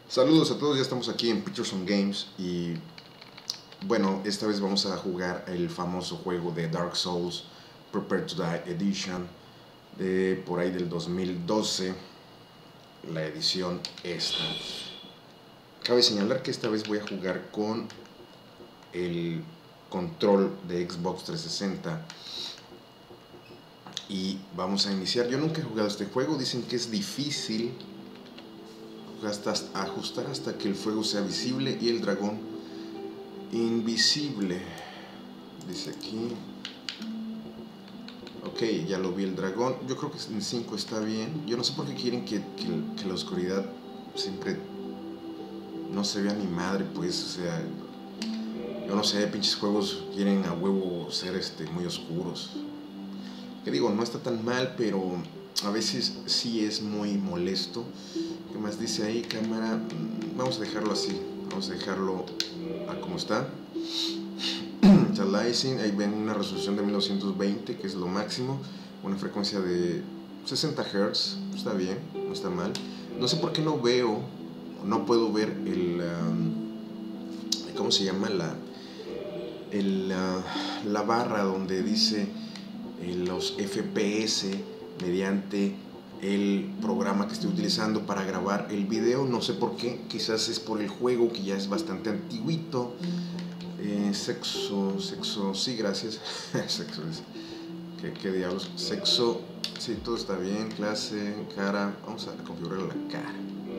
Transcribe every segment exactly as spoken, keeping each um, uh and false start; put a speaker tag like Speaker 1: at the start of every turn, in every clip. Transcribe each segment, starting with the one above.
Speaker 1: Saludos a todos, ya estamos aquí en Peterson Games y bueno, esta vez vamos a jugar el famoso juego de Dark Souls Prepare to Die Edition de por ahí del dos mil doce, la edición esta. Cabe señalar que esta vez voy a jugar con el control de Xbox trescientos sesenta y vamos a iniciar. Yo nunca he jugado este juego, dicen que es difícil hasta ajustar hasta que el fuego sea visible y el dragón invisible, dice aquí. Ok, ya lo vi el dragón. Yo creo que en cinco está bien. Yo no sé por qué quieren que, que, que la oscuridad siempre no se vea ni madre, pues, o sea, yo no sé, pinches juegos quieren a huevo ser este, muy oscuros. Que digo, no está tan mal, pero a veces sí es muy molesto. ¿Qué más dice ahí, cámara? Vamos a dejarlo así, vamos a dejarlo a como está. Aliasing, ahí ven una resolución de mil novecientos veinte, que es lo máximo, una frecuencia de sesenta hertz, está bien, no está mal. No sé por qué no veo, no puedo ver el, um, ¿cómo se llama? La, el, uh, la barra donde dice eh, los F P S mediante el programa que estoy utilizando para grabar el video. No sé por qué, quizás es por el juego que ya es bastante antiguito. Eh, sexo, sexo, sí, gracias. Sexo, ¿qué, ¿qué diablos? Sexo, sí, todo está bien. Clase, cara, vamos a configurar la cara.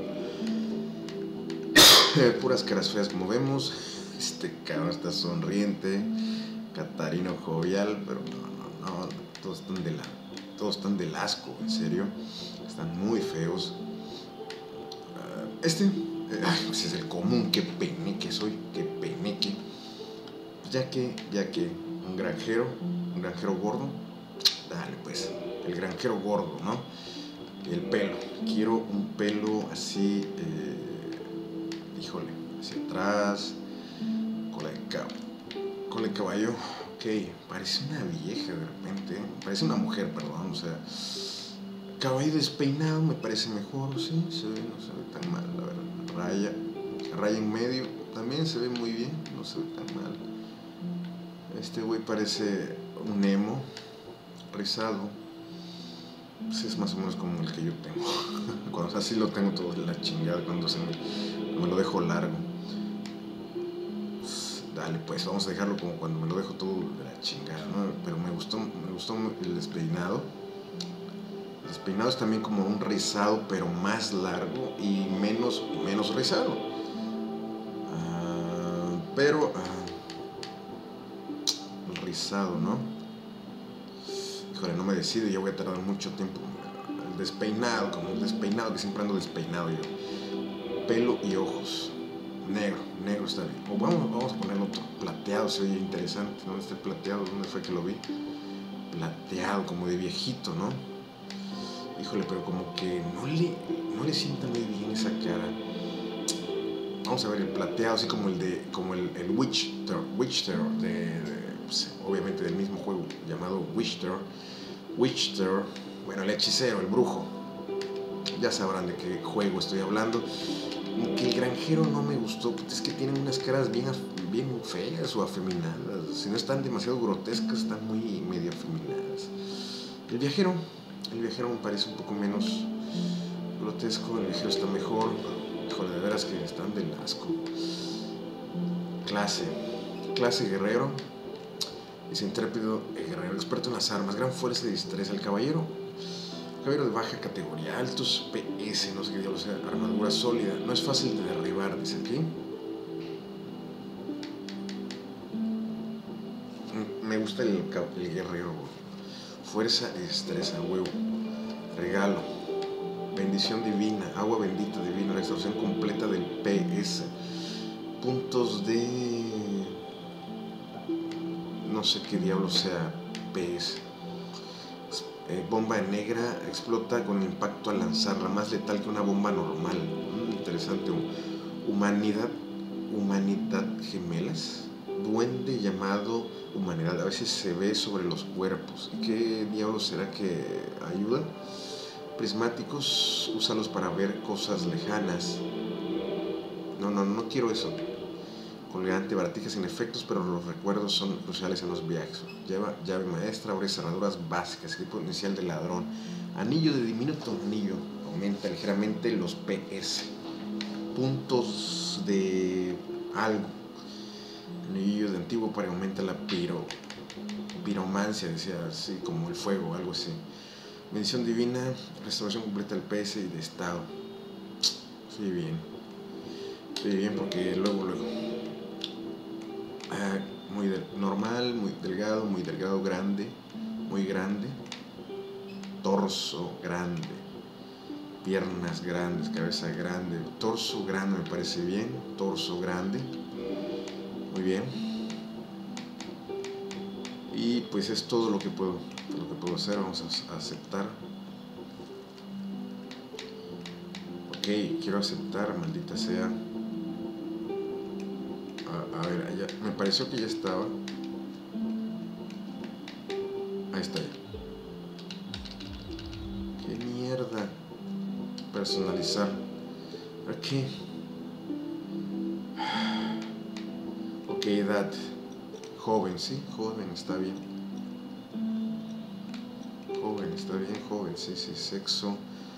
Speaker 1: Puras caras feas como vemos. Este cabrón está sonriente, Catarino jovial, pero no, no, no, todos están de la, todos están del asco, en serio, están muy feos. Uh, este, eh, pues es el común, qué peneque soy, qué peneque. Ya que, ya que, un granjero, un granjero gordo, dale pues, el granjero gordo, ¿no? El pelo, quiero un pelo así, eh, híjole, hacia atrás, cola de caballo, cola de caballo, ok, parece una vieja de repente, parece una mujer, perdón, o sea, caballo despeinado me parece mejor, sí, se ve, no se ve tan mal, la verdad, raya, raya en medio, también se ve muy bien, no se ve tan mal. Este güey parece un emo, rizado, pues es más o menos como el que yo tengo, cuando así lo tengo todo de la chingada, cuando se me, me lo dejo largo. Dale pues, vamos a dejarlo como cuando me lo dejo todo de la chingada, ¿no? Pero me gustó, me gustó el despeinado. El despeinado es también como un rizado, pero más largo y menos, menos rizado. Uh, pero uh, el rizado, ¿no? Híjole, no me decido, ya voy a tardar mucho tiempo. El despeinado, como el despeinado, que siempre ando despeinado yo. Pelo y ojos. Negro, negro está bien. O vamos, vamos a ponerlo otro. Plateado, se oye interesante. ¿Dónde está el plateado? ¿Dónde fue que lo vi? Plateado, como de viejito, ¿no? Híjole, pero como que no le, no le sienta muy bien esa cara. Vamos a ver el plateado, así como el de, como el, el Witcher, Witcher de, de pues, obviamente del mismo juego llamado Witcher. Witcher, bueno, el hechicero, el brujo. Ya sabrán de qué juego estoy hablando. Que el granjero no me gustó, es que tienen unas caras bien, bien feas o afeminadas. Si no están demasiado grotescas, están muy medio afeminadas. El viajero, el viajero me parece un poco menos grotesco, el viajero está mejor. Híjole, de veras que están del asco. Clase, clase guerrero. Es intrépido, guerrero, experto en las armas, gran fuerza y destreza. El caballero, caballero de baja categoría, altos P S, no sé qué diablos sea, armadura sólida, no es fácil de derribar, dice aquí. Me gusta el, el guerrero, fuerza y destreza, huevo, regalo, bendición divina, agua bendita divina, restauración completa del P S, puntos de, no sé qué diablos sea P S. Eh, bomba negra, explota con impacto al lanzarla, más letal que una bomba normal. Mm, interesante. Humanidad, humanidad gemelas. Duende llamado humanidad. A veces se ve sobre los cuerpos. ¿Qué diablos será que ayuda? Prismáticos, úsalos para ver cosas lejanas. No, no, no quiero eso. Colgante, baratijas sin efectos, pero los recuerdos son cruciales en los viajes. Lleva llave maestra, abre cerraduras básicas, equipo inicial de ladrón. Anillo de diminuto anillo. Aumenta ligeramente los P S. Puntos de algo. Anillo de antiguo para aumentar la piro. Piromancia, decía así, como el fuego, algo así. Bendición divina, restauración completa del P S y de estado. Sí, bien. Sí, bien, porque luego, luego. Ah, muy de, normal, muy delgado, muy delgado, grande, muy grande. Torso grande. Piernas grandes, cabeza grande. Torso grande, me parece bien. Torso grande. Muy bien. Y pues es todo lo que puedo, lo que puedo hacer. Vamos a, a aceptar. Ok, quiero aceptar, maldita sea. A, a ver, allá, me pareció que ya estaba. Ahí está ya. Qué mierda. Personalizar. Ok. Ok, edad. Joven, sí, joven, está bien. Joven, está bien, joven, sí, sí, sexo.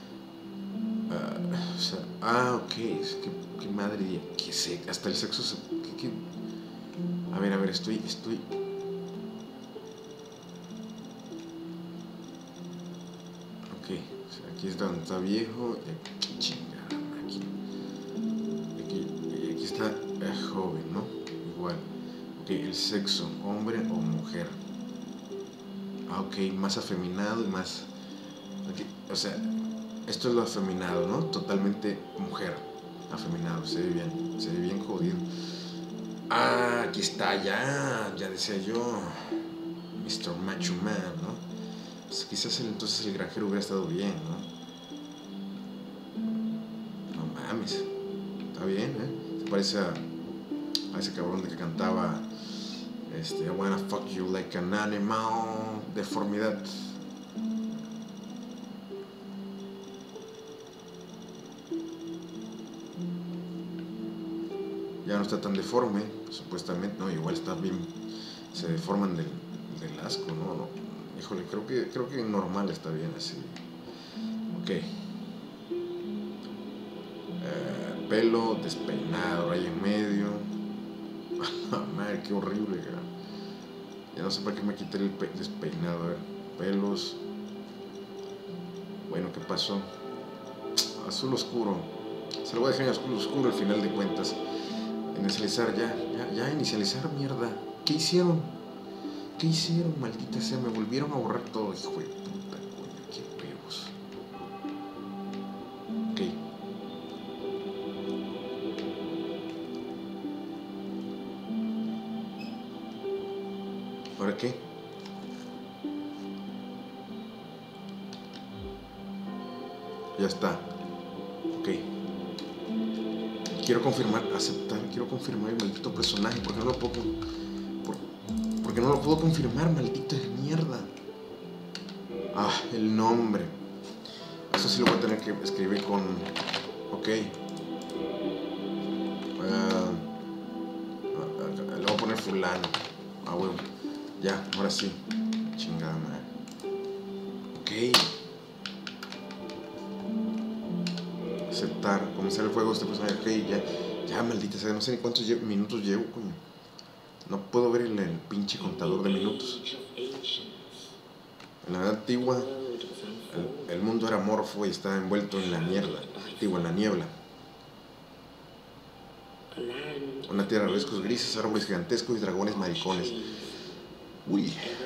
Speaker 1: Uh, o sea, ah, ok, qué, qué madre, qué sé, hasta el sexo se. Qué, qué. A ver, a ver, estoy, estoy. Ok, o sea, aquí es donde está viejo, y aquí, chingada máquina. Y aquí, y aquí está eh, joven, ¿no? Igual. Ok, el sexo, hombre o mujer. Ah, ok, más afeminado y más. Okay, o sea, esto es lo afeminado, ¿no? Totalmente mujer. Afeminado, se ve bien, se ve bien jodido. Ah, aquí está, ya, ya decía yo. mister Macho Man, ¿no? Pues quizás el, entonces el granjero hubiera estado bien, ¿no? No mames. Está bien, ¿eh? Se parece a, a ese cabrón de que cantaba este, I wanna fuck you like an animal. Deformidad. Ya no está tan deforme, supuestamente, no, igual está bien, se deforman del, del asco, ¿no? No, híjole, creo que, creo que normal está bien así. Ok. Eh, pelo despeinado, raya en medio. Madre, qué horrible, cara. Ya no sé para qué me quité el despeinado, a ver, pelos. Bueno, ¿qué pasó? Azul oscuro. Se lo voy a dejar en azul oscuro al final de cuentas. Inicializar, ya, ya, ya, inicializar, mierda. ¿Qué hicieron? ¿Qué hicieron, maldita sea? Me volvieron a borrar todo, hijo de puta, coño, qué huevos. Ok. ¿Ahora qué? Ya está. Ok. Quiero confirmar, aceptar, quiero confirmar el maldito personaje. ¿Por qué no lo puedo, por, por qué no lo puedo confirmar, maldito de mierda? Ah, el nombre. Eso sí lo voy a tener que escribir con... Ok. Uh, le voy a poner fulano. Ah, huevo. Ya, ahora sí. Chingada madre. Ok. Aceptar. Comenzar el juego. Este personaje. Ok, ya. Ya, maldita sea. No sé ni cuántos lle minutos llevo, coño. No puedo ver el, el pinche contador de minutos. En la edad antigua, el, el mundo era amorfo y estaba envuelto en la mierda. Digo, en la niebla. Una tierra de riscos grises, árboles gigantescos y dragones maricones. Uy.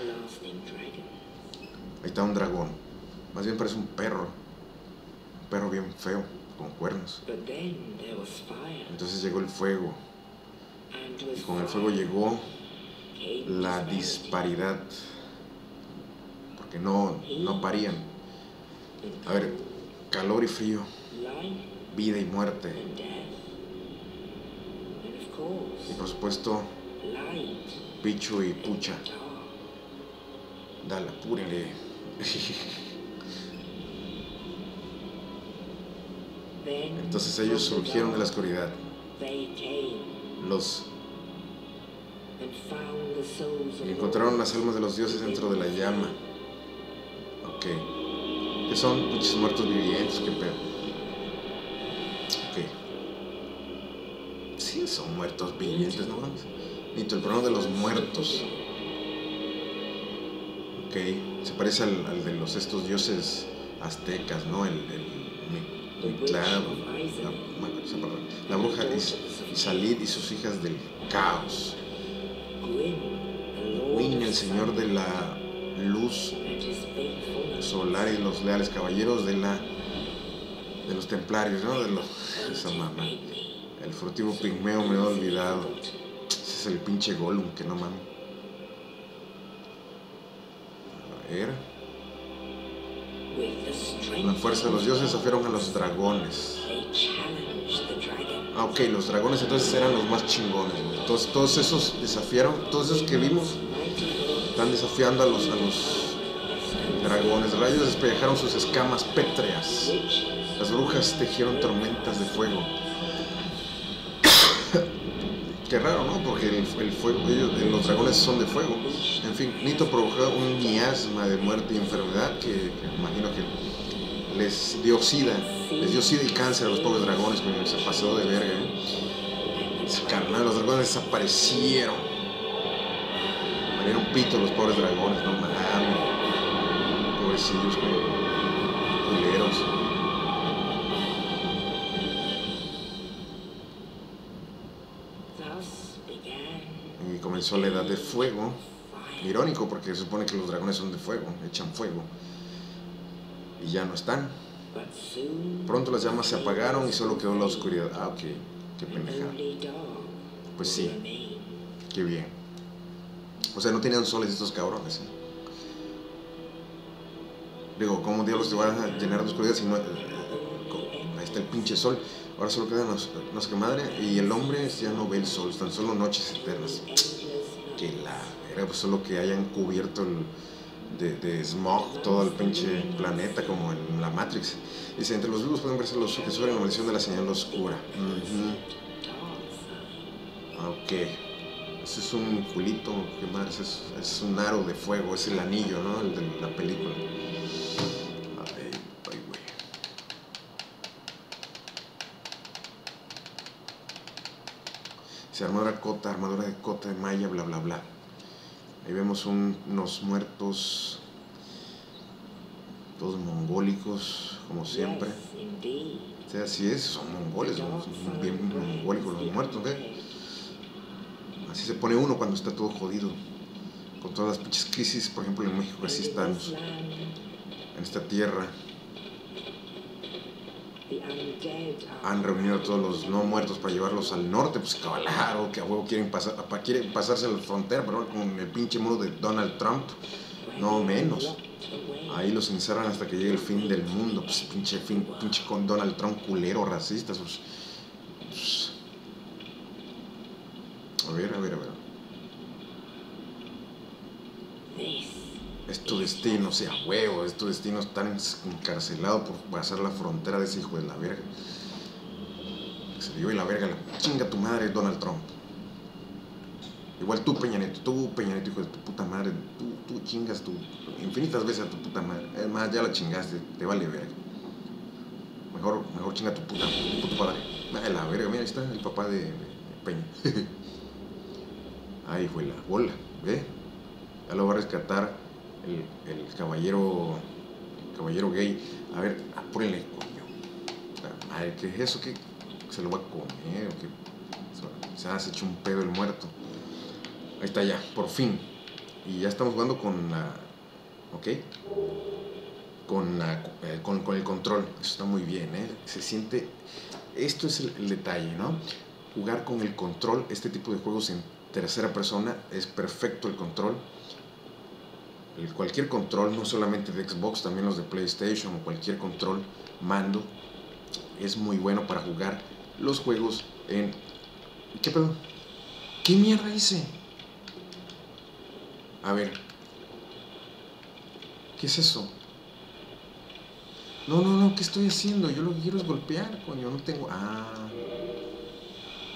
Speaker 1: Ahí está un dragón. Más bien parece un perro. Un perro bien feo, con cuernos. Entonces llegó el fuego. Y con el fuego llegó la disparidad. Porque no, no parían. A ver, calor y frío. Vida y muerte. Y por supuesto, picho y pucha. Dale, apúrenle. Entonces ellos surgieron de la oscuridad. Los y encontraron las almas de los dioses dentro de la llama. Ok. ¿Qué son? Muchos muertos vivientes, qué pedo. Ok. Sí, son muertos vivientes, ¿no? Nito, el programa de los muertos. Ok. Se parece al, al de los estos dioses aztecas, ¿no? El, el Mictlán, la, la bruja Izalid y sus hijas del caos. Wynn, el señor de la luz solar y los leales caballeros de la de los templarios, ¿no? De los, esa mamá. El furtivo pigmeo me he olvidado. Ese es el pinche Gollum, que no mames. A ver. La fuerza de los dioses desafiaron a los dragones. Ah, ok, los dragones entonces eran los más chingones, güey. Entonces, todos esos desafiaron, todos esos que vimos están desafiando a los, a los dragones. Rayos despellejaron sus escamas pétreas. Las brujas tejieron tormentas de fuego. Qué raro, ¿no? Porque el, el fuego, ellos, los dragones son de fuego. En fin, Nito provocó un miasma de muerte y enfermedad que, que imagino que les dio sida. Les dio sida y cáncer a los pobres dragones, cuando se pasó de verga, ¿eh? Carnal, los dragones desaparecieron. Valieron pito los pobres dragones, no mames. Pobrecillos, culeros. Y comenzó la edad de fuego. Irónico, porque se supone que los dragones son de fuego, echan fuego. Y ya no están. Pronto las llamas se apagaron y solo quedó la oscuridad. Ah, ok. Qué pendejada. Pues sí. Qué bien. O sea, no tenían soles estos cabrones, ¿eh? Digo, ¿cómo diablos te van a llenar de oscuridad si no... Eh, ahí está el pinche sol. Ahora solo quedan los, no sé qué madre. Y el hombre ya no ve el sol. Están solo noches eternas. Que la verga, pues solo que hayan cubierto el... De, de smog todo el pinche planeta como en la Matrix. Dice, entre los vivos pueden verse los que sufren la maldición de la señal oscura. Uh-huh. Ok. Ese es un culito, ¿qué más? Es, es un aro de fuego, es el anillo, ¿no? El de la película. Ay, ay, güey. Dice, armadura cota, armadura de cota de malla, bla, bla, bla. Ahí vemos un, unos muertos, todos mongólicos, como siempre. O sea, así es, son mongoles, son bien mongólicos los muertos, ¿eh? Así se pone uno cuando está todo jodido. Con todas las pinches crisis, por ejemplo en México, así estamos. En esta tierra. Han reunido a todos los no muertos para llevarlos al norte, pues claro, que a huevo quieren, pasar, quieren pasarse a la frontera, pero con el pinche muro de Donald Trump, no menos. Ahí los encerran hasta que llegue el fin del mundo, pues pinche, fin, pinche con Donald Trump culero, racista. Pues, pues. A ver, a ver, a ver. Es tu destino, o sea, huevo, es tu destino estar encarcelado por pasar la frontera de ese hijo de la verga. Se lleve la verga, la chinga tu madre, Donald Trump. Igual tú, Peña Nieto, tú, Peña Nieto, hijo de tu puta madre, tú, tú chingas tú infinitas veces a tu puta madre. Es más, ya la chingaste, te vale verga. Mejor, mejor chinga tu puta, tu puta padre. Ay, la verga, mira, ahí está el papá de, de Peña. Ahí fue la bola, ¿ve? Ya lo va a rescatar el, el caballero, el caballero gay. A ver, apúrenle, coño. Madre, ¿qué es eso? ¿Qué se lo va a comer? ¿O qué? Se ha hecho un pedo el muerto. Ahí está ya, por fin. Y ya estamos jugando con la... ¿Ok? Con, la, eh, con, con el control. Eso está muy bien, ¿eh? Se siente... Esto es el, el detalle, ¿no? Jugar con el control. Este tipo de juegos en tercera persona es perfecto el control. El, cualquier control, no solamente de Xbox, también los de PlayStation o cualquier control, mando, es muy bueno para jugar los juegos en... ¿Qué pedo? ¿Qué mierda hice? A ver. ¿Qué es eso? No, no, no, ¿qué estoy haciendo? Yo lo que quiero es golpear, coño, no tengo... Ah...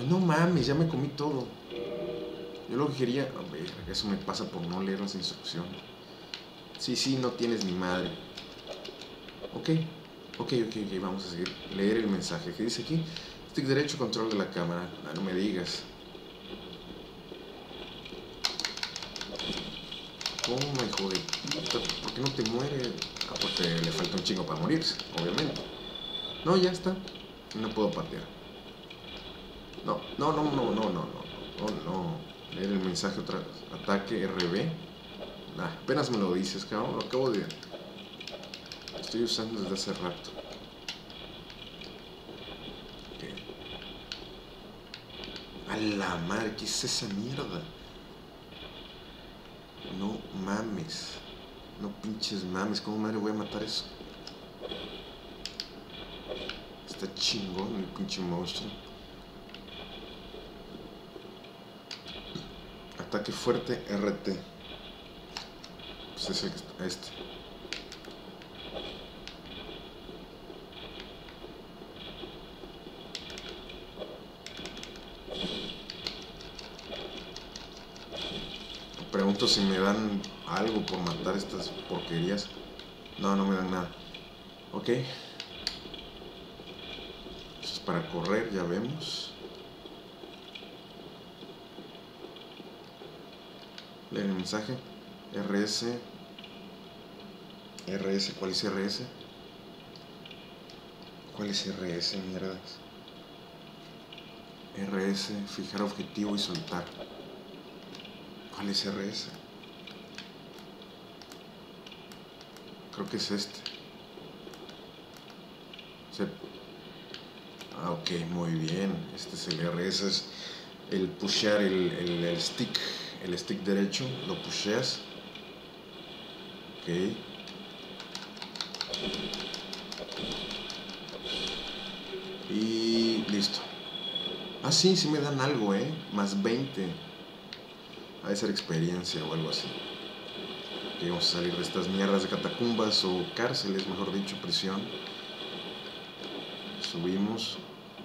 Speaker 1: No mames, ya me comí todo. Yo lo que quería... A ver, eso me pasa por no leer las instrucciones. Sí, sí, no tienes ni madre. Ok, ok, ok, ok, vamos a seguir. Leer el mensaje. ¿Qué dice aquí? Stick derecho, control de la cámara. Ah, no me digas. ¿Cómo, hijo de puta? ¿Por qué no te mueres? Ah, porque le falta un chingo para morirse, obviamente. No, ya está. No puedo patear. No, no, no, no, no, no, no, no, no. Leer el mensaje otra vez. Ataque R B. Nah, apenas me lo dices, cabrón. Lo acabo de... Estoy usando desde hace rato. Okay. A la madre, ¿qué es esa mierda? No mames. No pinches mames. ¿Cómo madre voy a matar eso? Está chingón el pinche monstruo. Ataque fuerte R T. Pues es el que está, este. Pregunto si me dan algo por matar estas porquerías. No, no me dan nada. Ok. Eso es para correr, ya vemos. Leer el mensaje. R S. R S, ¿cuál es R S? ¿Cuál es R S, mierdas? R S, fijar objetivo y soltar. ¿Cuál es R S? Creo que es este. Se... Ah, ok, muy bien. Este es el R S, es el pushear el, el, el stick. El stick derecho, lo pusheas. Ok. Y listo. Ah, sí, sí me dan algo, eh. Más veinte. Ha de ser experiencia o algo así. Ok, vamos a salir de estas mierdas de catacumbas o cárceles, mejor dicho, prisión. Subimos.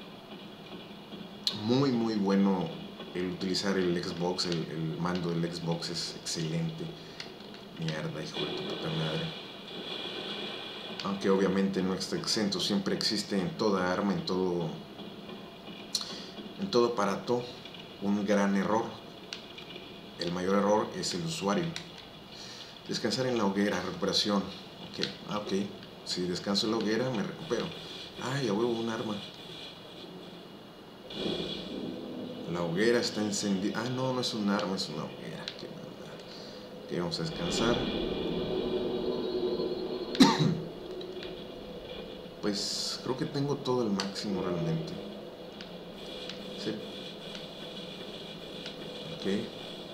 Speaker 1: Muy, muy bueno el utilizar el Xbox, el, el mando del Xbox es excelente. Mierda, hijo de tu puta madre. Aunque obviamente no está exento, siempre existe en toda arma, en todo, en todo aparato, un gran error. El mayor error es el usuario. Descansar en la hoguera, recuperación. Ok, ah, ok. Si descanso en la hoguera, me recupero. Ay, a huevo, un arma. La hoguera está encendida. Ah, no, no es un arma, es una hoguera. Qué maldad. Ok, vamos a descansar. Pues creo que tengo todo el máximo realmente. Sí. Ok.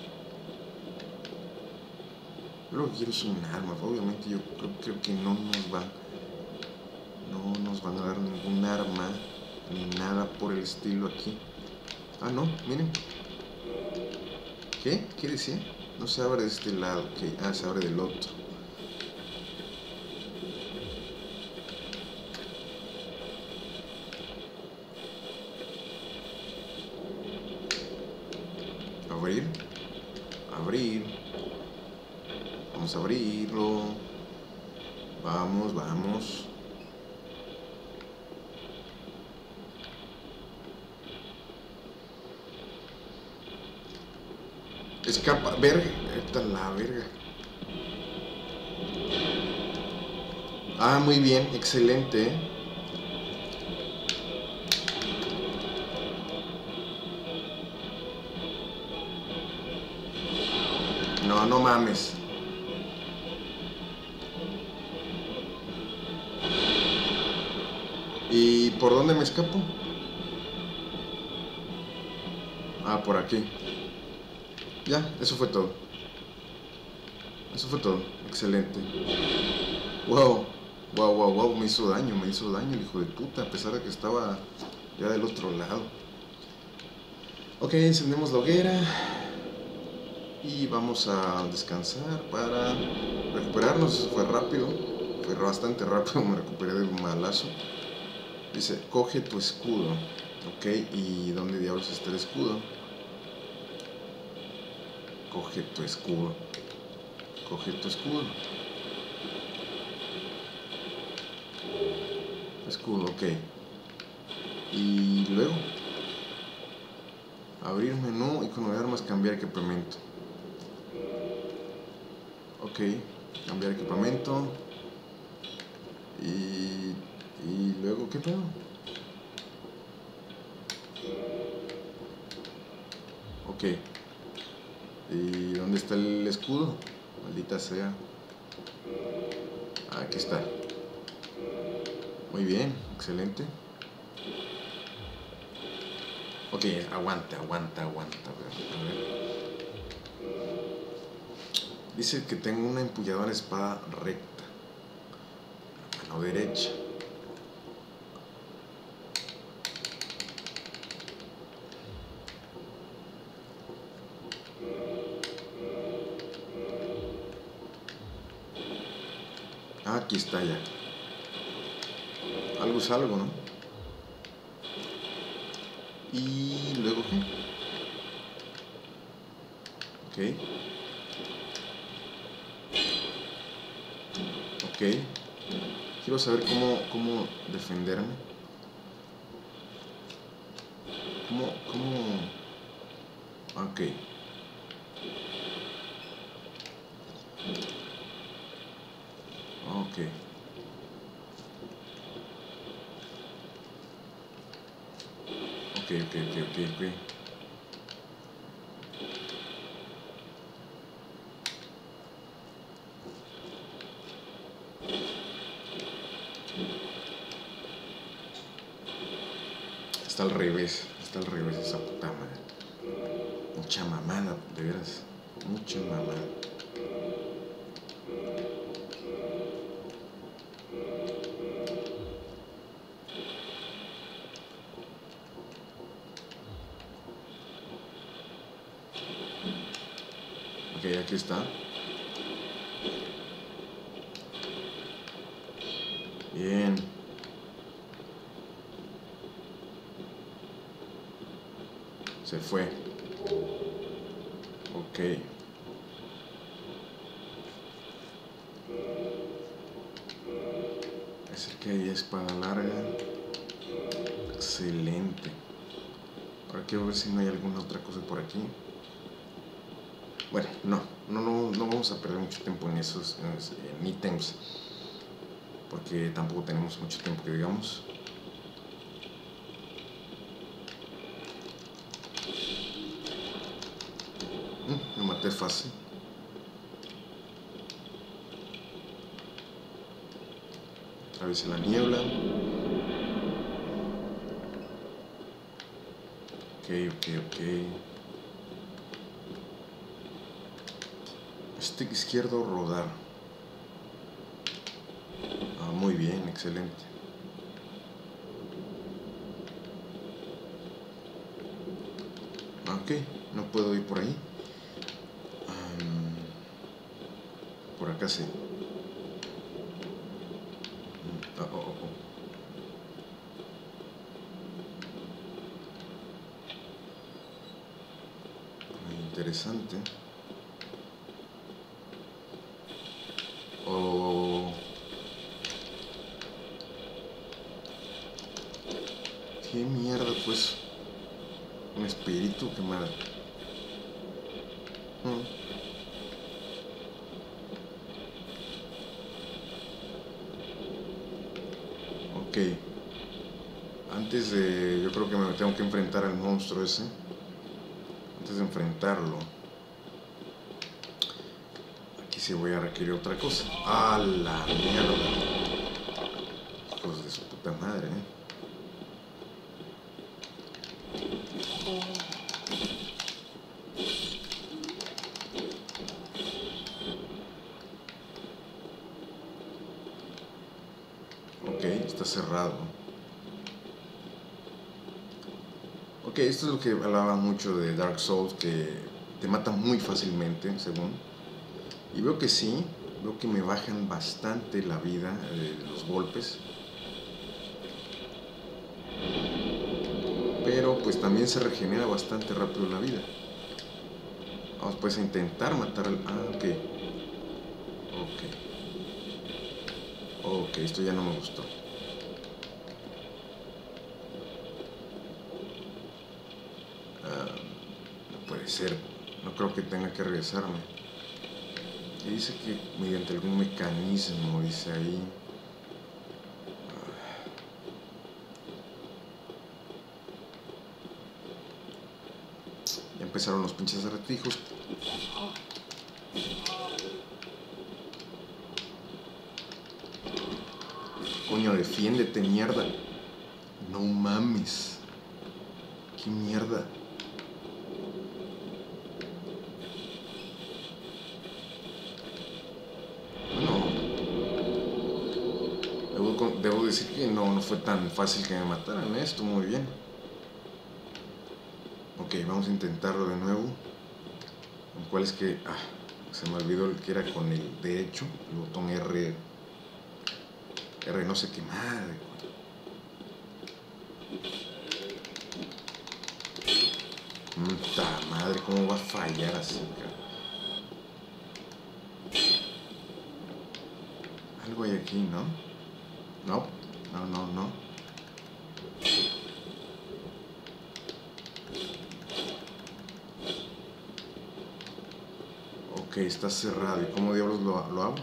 Speaker 1: Yo lo que quiero es un arma. Obviamente yo creo, creo que no nos van. No nos van a dar ningún arma. Ni nada por el estilo aquí. Ah, no, miren. ¿Qué? ¿Qué decía? No se abre de este lado. Okay. Ah, se abre del otro. Abrir. Abrir. Vamos a abrirlo. Vamos, vamos. Escapa. Verga. Esta la verga. Ah, muy bien. Excelente, ¿eh? No, no mames. ¿Y por dónde me escapo? Ah, por aquí. Ya, eso fue todo. Eso fue todo. Excelente. Wow. Wow, wow, wow. Me hizo daño, me hizo daño el hijo de puta. A pesar de que estaba ya del otro lado. Ok, encendemos la hoguera. Y vamos a descansar para recuperarnos. Fue rápido. Fue bastante rápido. Me recuperé de un malazo. Dice, coge tu escudo. Ok, ¿y dónde diablos está el escudo? Coge tu escudo. Coge tu escudo. Escudo, ok. Y luego abrir menú, icono de armas, cambiar equipamiento. Ok, cambiar equipamiento. Y, y luego, ¿qué pedo? Ok. ¿Y dónde está el escudo? Maldita sea. Ah, aquí está. Muy bien, excelente. Ok, aguanta, aguanta, aguanta. A ver. Dice que tengo una empuñadora espada recta. Mano derecha. Ah, aquí está ya. Algo es algo, ¿no? Y luego, ¿qué? Ok. Ok. Quiero saber cómo, cómo defenderme. ¿Cómo, cómo? Ok. Ok. Ok, ok, ok, ok, ok. Está al revés, está al revés esa puta madre. Mucha mamada, de veras. Mucha mamada. Ok, aquí está. Bien. Se fue. Ok. Ese que hay espada larga. Excelente. Ahora quiero ver si no hay alguna otra cosa por aquí. Bueno, no, no, no, no vamos a perder mucho tiempo en esos en, en ítems. Porque tampoco tenemos mucho tiempo que digamos. Mm, me maté fácil. Atravesé la niebla. Ok, ok, ok. Stick izquierdo, rodar. Ah, muy bien, excelente. Ok, no puedo ir por ahí. Um, por acá sí. Oh, oh, oh, oh. Muy interesante. Oh. ¿Qué mierda pues? Un espíritu, qué madre. Mm. Ok. Antes de... Yo creo que me tengo que enfrentar al monstruo ese. Antes de enfrentarlo. Aquí sí voy a requerir otra cosa. ¡A la mierda! Hijos de su puta madre, ¿eh? Ok, está cerrado. Ok, esto es lo que hablaba mucho de Dark Souls, que te matan muy fácilmente, según. Y veo que sí, veo que me bajan bastante la vida, eh, los golpes. pero pues también se regenera bastante rápido la vida. Vamos pues a intentar matar al... Ah, ok. Ok. Ok, esto ya no me gustó. Ah, no puede ser. No creo que tenga que regresarme. Y dice que mediante algún mecanismo, dice ahí. Ya empezaron los pinches acertijos. Coño, defiéndete, mierda. No mames. ¿Qué mierda? Debo decir que no, no fue tan fácil que me mataran, ¿eh? Estuvo muy bien. Ok, vamos a intentarlo de nuevo. ¿Cuál es que...? Ah, se me olvidó el que era con el derecho. El botón R... R no sé qué madre. Puta madre, ¿cómo va a fallar así, cara? Algo hay aquí, ¿no? No, no, no, no. Ok, está cerrado. ¿Y cómo diablos lo, lo hago?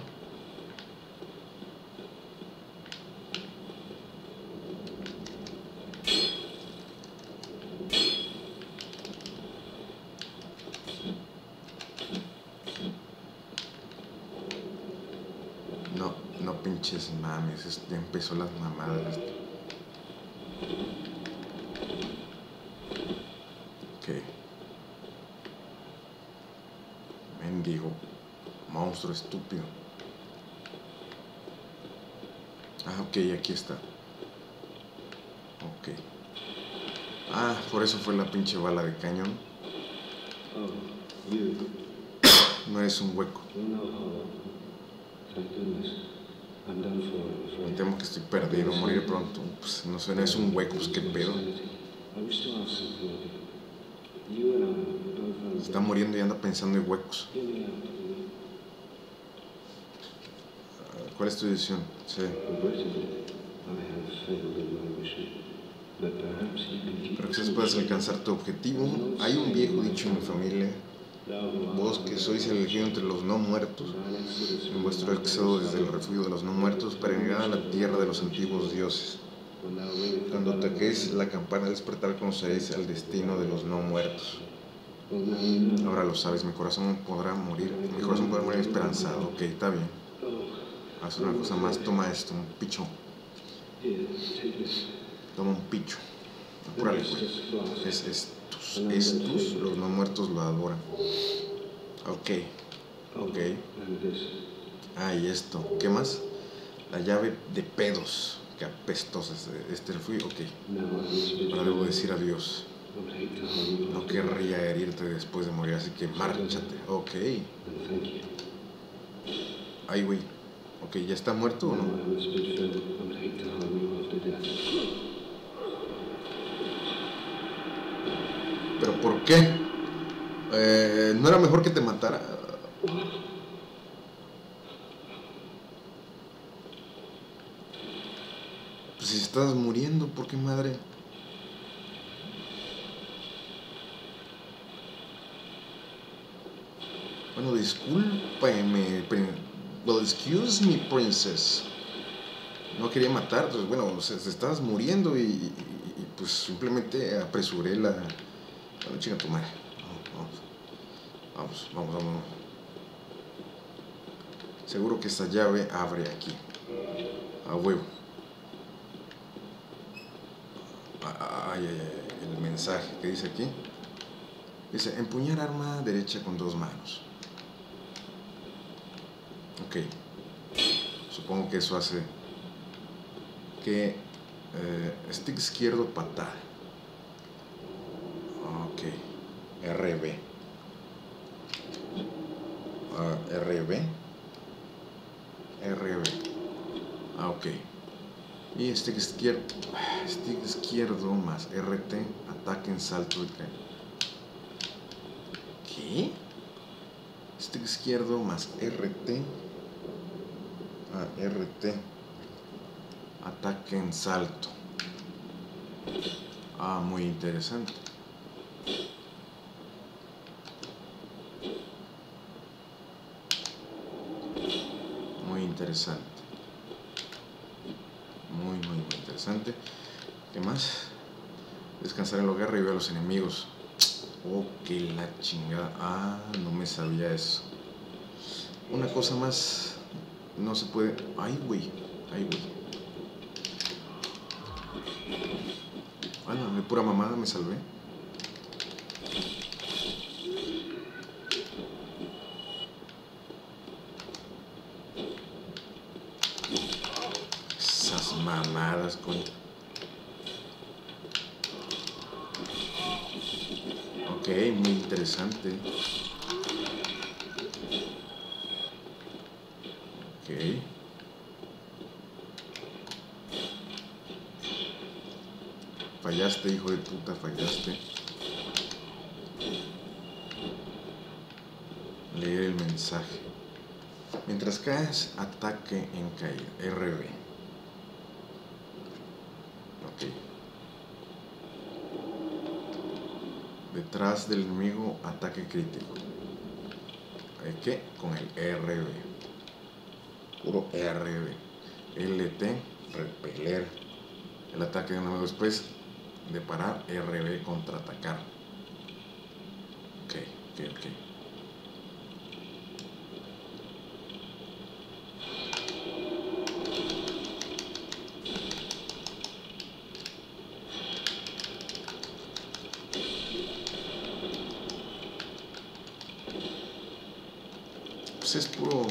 Speaker 1: No, no pinches mames, ya empezó las mamadas. Ok. Mendigo monstruo estúpido. Ah, ok, aquí está. Ok. Ah, por eso fue la pinche bala de cañón. No es un hueco. Me temo que estoy perdido, morir pronto. Pues no sé, no es un hueco, pues qué pedo. Se está muriendo y anda pensando en huecos. ¿Cuál es tu decisión? Sí. Pero quizás puedas alcanzar tu objetivo. Hay un viejo dicho en mi familia: vos que sois elegido entre los no muertos, en vuestro éxodo desde el refugio de los no muertos, peregrinad a la tierra de los antiguos dioses. Cuando toquéis la campana de despertar, conoceréis el destino de los no muertos. Ahora lo sabes, mi corazón podrá morir, mi corazón podrá morir esperanzado. Ok, está bien. Haz una cosa más, toma esto, un picho. Toma un picho. Apúrale, güey. Es estos, estos, los no muertos lo adoran. Ok, ok. Ah, y esto, ¿qué más? La llave de pedos, que apestosas. Este refugio, ok. Ahora debo decir adiós. No querría herirte después de morir, así que márchate. Ok. Ay, güey. Ok, ¿ya está muerto o no? ¿Pero por qué? Eh, ¿No era mejor que te matara? Pues si estás muriendo, ¿por qué madre? Bueno, discúlpeme. Well, excuse me, princess. No quería matar, pues bueno, o sea, estabas muriendo y, y, y pues simplemente apresuré la... Bueno, chinga tu madre. Vamos, vamos, vamos, vamos, vamos. Seguro que esta llave abre aquí. A huevo. Ay, ay, ay, el mensaje que dice aquí. Dice, empuñar arma derecha con dos manos. Ok. Supongo que eso hace que eh, stick izquierdo patada. Ok. R B. Uh, R B. R B. Ah, ok. Y stick izquierdo, stick izquierdo más R T, ataque en salto de caída. ¿Qué? Stick izquierdo más R T. Ah, R T. Ataque en salto. Ah, muy interesante. Muy interesante. Muy, muy, muy interesante. ¿Qué más? Descansar en la guerra y ver a los enemigos. Oh, que la chingada. Ah, no me sabía eso. Una cosa más. No se puede. Ay, güey. Ay, güey. Bueno, de pura mamada me salvé. Esas mamadas, coño. Ok, muy interesante. Ok. Fallaste, hijo de puta, fallaste. Leer el mensaje. Mientras caes, ataque en caída. R B. Ok. Detrás del enemigo, ataque crítico. ¿Qué? Con el R B. Puro R B. L T, repeler. El ataque de nuevo después de parar, R B, contraatacar. Ok, ok, ok. Pues es puro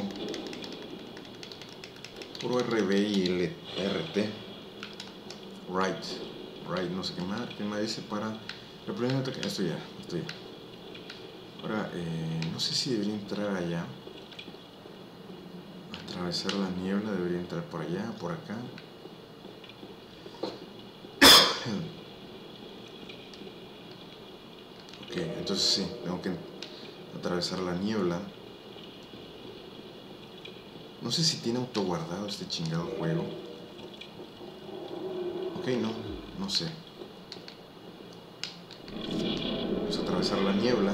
Speaker 1: puro R B y L R T. Right, right, no sé qué más, qué más dice para el primer ataque. Esto ya, esto ya. Ahora, eh, no sé si debería entrar allá. Atravesar la niebla, debería entrar por allá, por acá. Ok, entonces sí, tengo que atravesar la niebla. No sé si tiene autoguardado este chingado juego. Ok, no, no sé. Vamos a atravesar la niebla.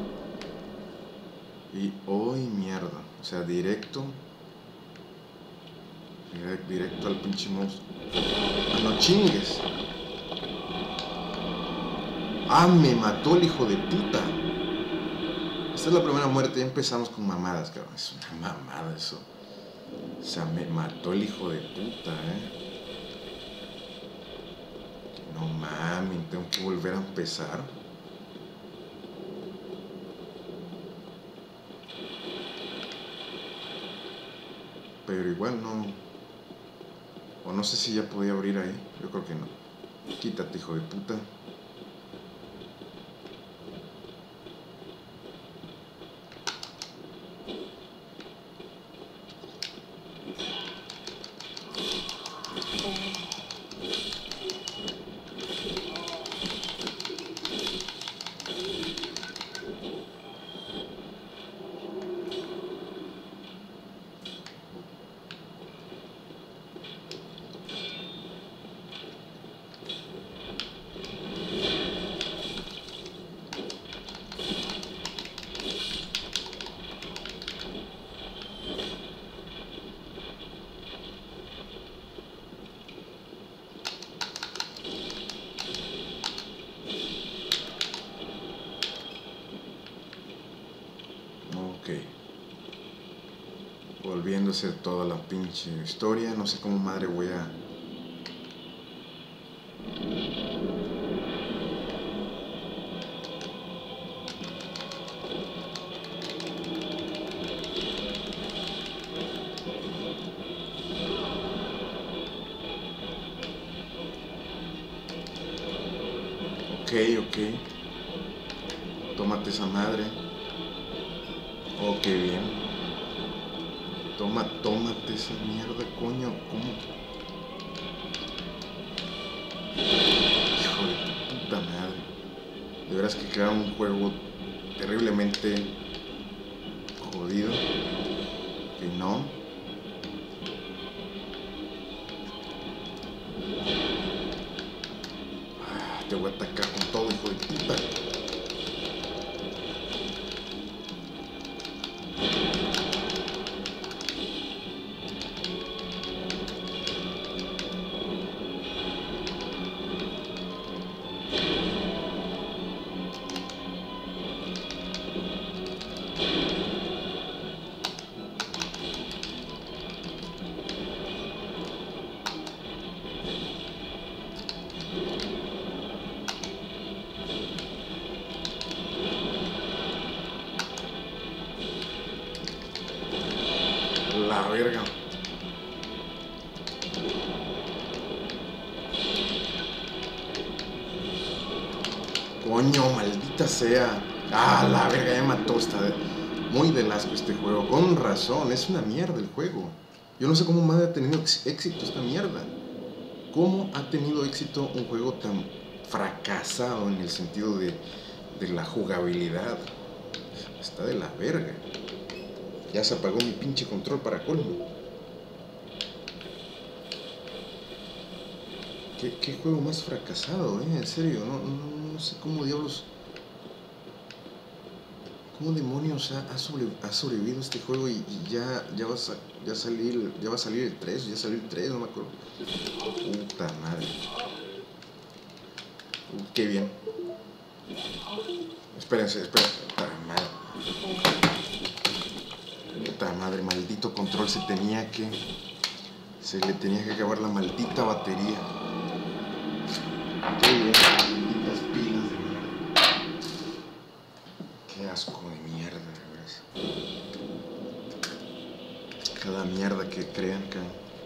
Speaker 1: Y hoy mierda. O sea, directo. Directo al pinche monstruo. ¡Ah, no chingues! ¡Ah, me mató el hijo de puta! Esta es la primera muerte. Ya empezamos con mamadas, cabrón. Es una mamada eso. O sea, me mató el hijo de puta, eh. No mames, tengo que volver a empezar. Pero igual no. O no sé si ya podía abrir ahí. Yo creo que no. Quítate, hijo de puta. Volviendo a hacer toda la pinche historia. No sé cómo madre voy a... Ok, ok. Tómate esa madre. Oh, qué bien. Toma, tómate esa mierda, coño. ¿Cómo? Hijo de tu puta madre. De veras que crearon un juego terriblemente jodido. Que no. Ah, te voy a atacar con todo, hijo de puta. La verga. Coño, maldita sea. Ah, la verga, ya mató. Está muy del asco este juego. Con razón, es una mierda el juego. Yo no sé cómo más ha tenido éxito esta mierda. ¿Cómo ha tenido éxito un juego tan fracasado en el sentido de, de la jugabilidad? Está de la verga. Ya se apagó mi pinche control para colmo. ¿Qué, qué juego más fracasado, eh? En serio, no, no, no sé cómo diablos... ¿Cómo demonios ha, ha, sobre, ha sobrevivido este juego y, y ya, ya, va a, ya, salir, ya va a salir el tres, ya salió el tres, no me acuerdo. Puta madre. Uh, qué bien. Espérense, espérense. Puta madre. Puta madre, maldito control, se tenía que... Se le tenía que acabar la maldita batería. Qué bien, malditas pilas de mierda. Qué asco de mierda, de verdad. Cada mierda que crean, que...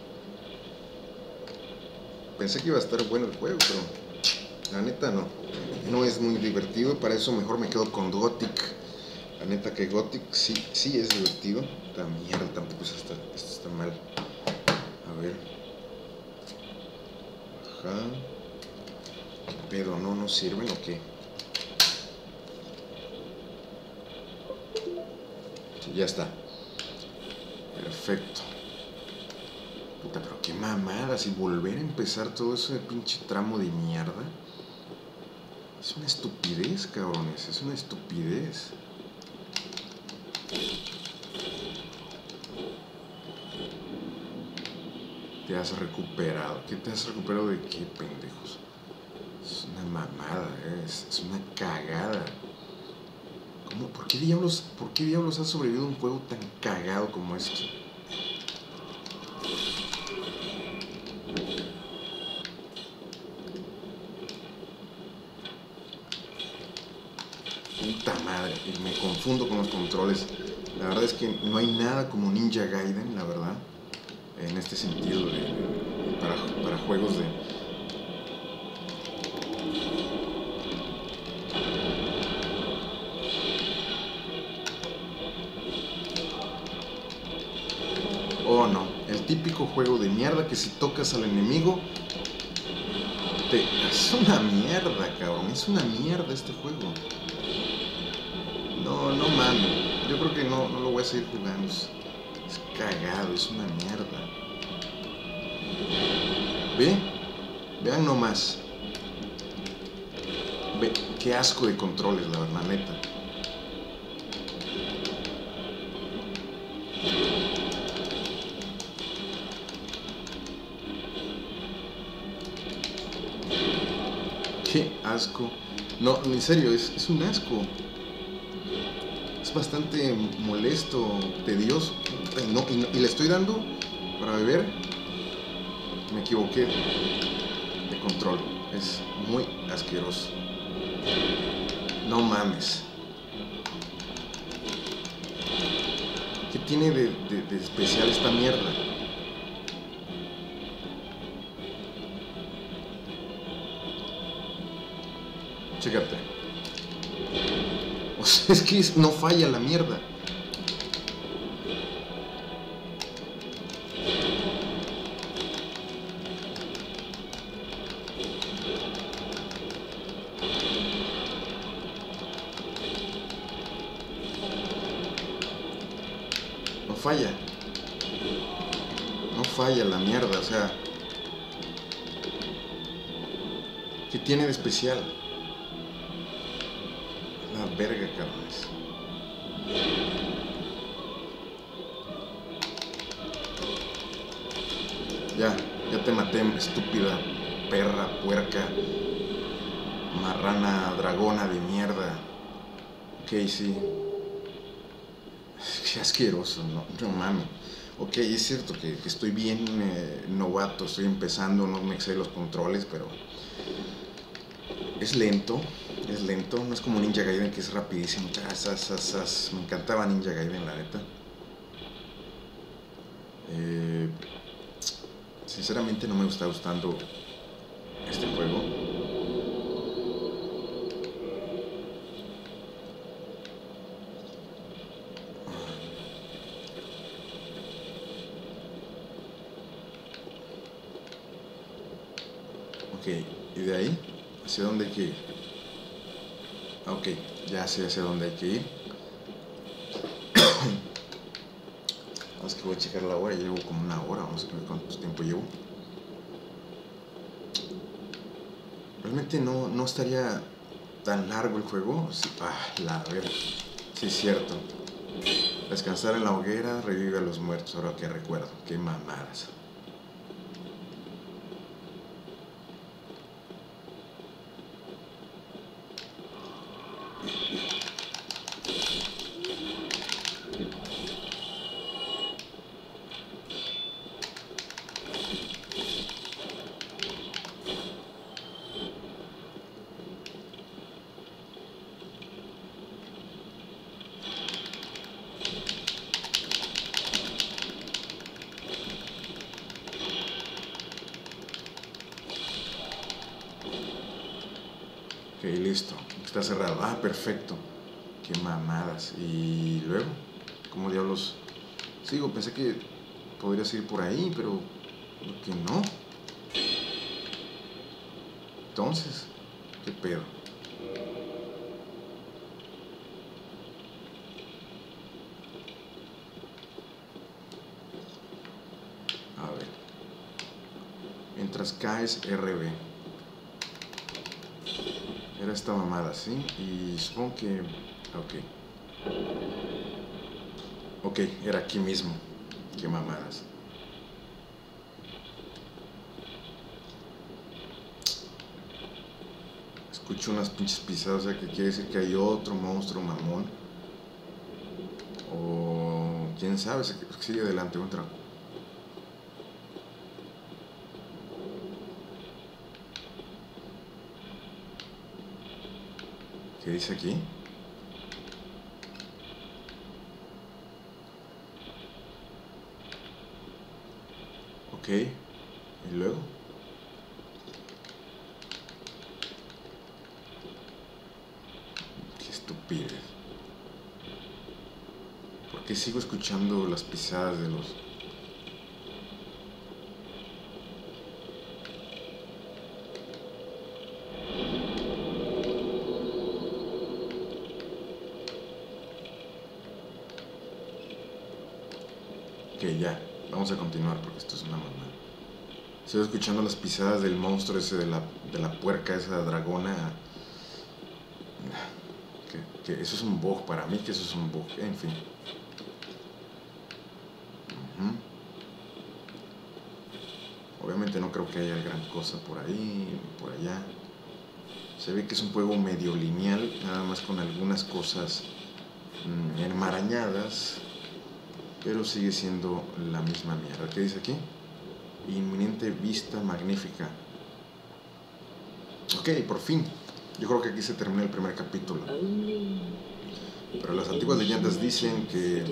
Speaker 1: Pensé que iba a estar bueno el juego, pero... La neta no. No es muy divertido, para eso mejor me quedo con Gothic. La neta que Gothic sí, sí es divertido. Esta mierda tampoco es hasta, esto está mal. A ver. Ajá. ¿Qué pedo? ¿No nos sirven o qué? Sí, ya está. Perfecto. Puta, pero qué mamadas. Y volver a empezar todo ese pinche tramo de mierda. Es una estupidez, cabrones. Es una estupidez. Te has recuperado. ¿Qué te has recuperado de qué, pendejos? Es una mamada, ¿eh? es, es una cagada. ¿Cómo? ¿Por qué diablos, por qué diablos ha sobrevivido un juego tan cagado como este? Puta madre, y me confundo con los controles. La verdad es que no hay nada como Ninja Gaiden, la verdad. En este sentido, de, para, para juegos de... Oh no, el típico juego de mierda que si tocas al enemigo... Te... Es una mierda, cabrón, es una mierda este juego. No, no mames, yo creo que no, no lo voy a seguir jugando. Es, es cagado, es una mierda. ¿Ve? Vean nomás. Ve, qué asco de controles, la verdad, neta. Qué asco. No, en serio, es, es un asco. Es bastante molesto, tedioso. Y, no, y, no, y le estoy dando para beber. Me equivoqué de control. Es muy asqueroso. No mames. ¿Qué tiene de, de, de especial esta mierda? Chécate. O sea, es que no falla la mierda. falla. No falla la mierda, o sea... ¿Qué tiene de especial? La verga, cabrones. Ya, ya te maté, estúpida perra, puerca, marrana, dragona de mierda. Ok, sí. Qué asqueroso, no, no mames. Ok, es cierto que, que estoy bien eh, novato, estoy empezando, no me sé los controles, pero es lento, es lento, no es como Ninja Gaiden que es rapidísimo. Zas, zas, zas. Me encantaba Ninja Gaiden, la neta. Eh, sinceramente no me está gustando este juego. Ok, y de ahí, ¿hacia dónde hay que ir? Ok, ya sé hacia dónde hay que ir. Vamos que voy a checar la hora, llevo como una hora, vamos a ver cuánto tiempo llevo. Realmente no, no estaría tan largo el juego. Sí, ah, la verga. Sí, es cierto. Descansar en la hoguera, revive a los muertos, ahora que recuerdo. Qué mamadas. Ok, listo. Está cerrado. Ah, perfecto. Qué mamadas. Y luego, ¿cómo diablos? Sigo, pensé que podrías ir por ahí, pero que no. Entonces, ¿qué pedo? A ver. Mientras caes R B. Era esta mamada, ¿sí? Y supongo que... Ok. Ok, era aquí mismo. Qué mamadas. Escucho unas pinches pisadas, o sea que quiere decir que hay otro monstruo mamón. O quién sabe, sigue adelante otra. ¿Qué dice aquí? Ok, y luego. Qué estupidez. ¿Por qué sigo escuchando las pisadas de los... Ok, ya, vamos a continuar porque esto es una mamada. Sigo escuchando las pisadas del monstruo ese, de la, de la puerca, esa dragona. Que, que eso es un bug para mí, que eso es un bug, en fin. Uh-huh. Obviamente no creo que haya gran cosa por ahí, por allá. Se ve que es un juego medio lineal, nada más con algunas cosas mmm, enmarañadas, pero sigue siendo la misma mierda. ¿Qué dice aquí? Inminente vista magnífica. Ok, por fin. Yo creo que aquí se termina el primer capítulo. Pero las antiguas leyendas dicen que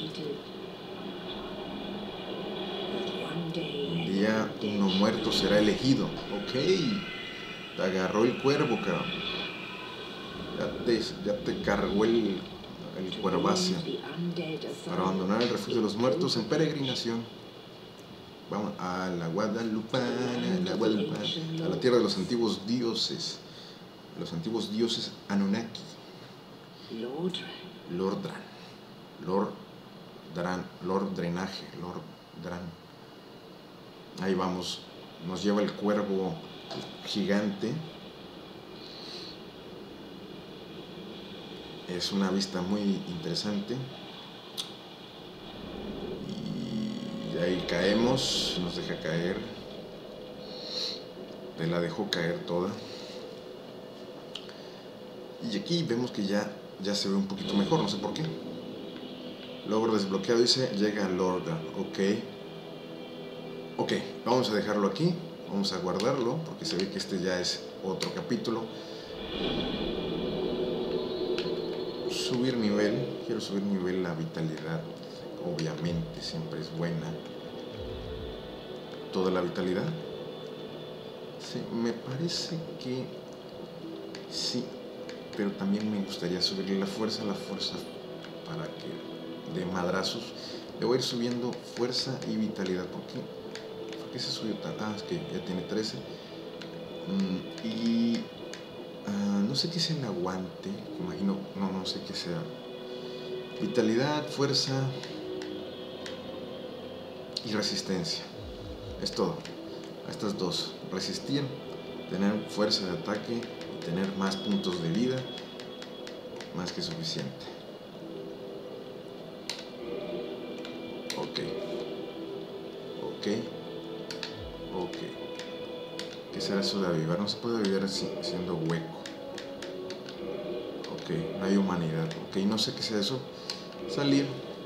Speaker 1: un día uno muerto será elegido. Ok. Te agarró el cuervo, cabrón. Ya te, ya te cargó el, el cuervacio. Para abandonar el refugio de los muertos en peregrinación. Vamos a la Guadalupana, a la Guadalupana, a la tierra de los antiguos dioses. Los antiguos dioses Anunnaki. Lordran. Lord Dran, Lord Drenaje, Lord Dran. Ahí vamos, nos lleva el cuervo gigante. Es una vista muy interesante. Y ahí caemos, nos deja caer. Te la dejó caer toda. Y aquí vemos que ya, ya se ve un poquito mejor, no sé por qué. Logro desbloqueado, dice, llega Lord. Ok. Ok, vamos a dejarlo aquí. Vamos a guardarlo, porque se ve que este ya es otro capítulo. Subir nivel. Quiero subir nivel, la vitalidad. Obviamente, siempre es buena. Toda la vitalidad. Sí, me parece que sí. Pero también me gustaría subirle la fuerza, la fuerza para que de madrazos. Le voy a ir subiendo fuerza y vitalidad. ¿Por qué? ¿Por qué se subió tan? Ah, es que ya tiene trece. Mm, y uh, no sé qué sea el aguante. Imagino, no, no sé qué sea. Vitalidad, fuerza y resistencia. Es todo. A estas dos. Resistir, tener fuerza de ataque y tener más puntos de vida. Más que suficiente. Ok. Ok. Ok. ¿Qué será eso de avivar? No se puede avivar así, siendo hueco. Ok, no hay humanidad. Ok, no sé qué sea eso. Salir.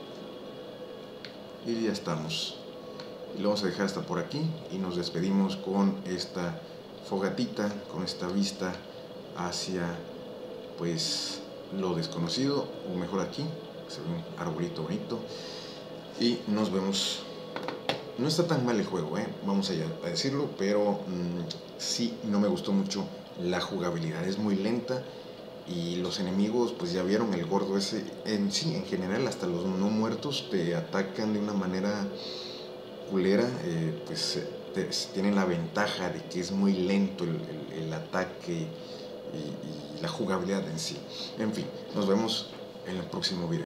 Speaker 1: Y ya estamos. Y lo vamos a dejar hasta por aquí. Y nos despedimos con esta fogatita, con esta vista hacia, pues, lo desconocido. O mejor aquí. Se ve un arbolito bonito. Y nos vemos. No está tan mal el juego, ¿eh? Vamos allá a decirlo, pero mmm, sí, no me gustó mucho la jugabilidad. Es muy lenta y los enemigos, pues ya vieron el gordo ese. En sí, en general, hasta los no muertos te atacan de una manera culera. Eh, pues te, tienen la ventaja de que es muy lento el, el, el ataque y, y la jugabilidad en sí. En fin, nos vemos en el próximo video.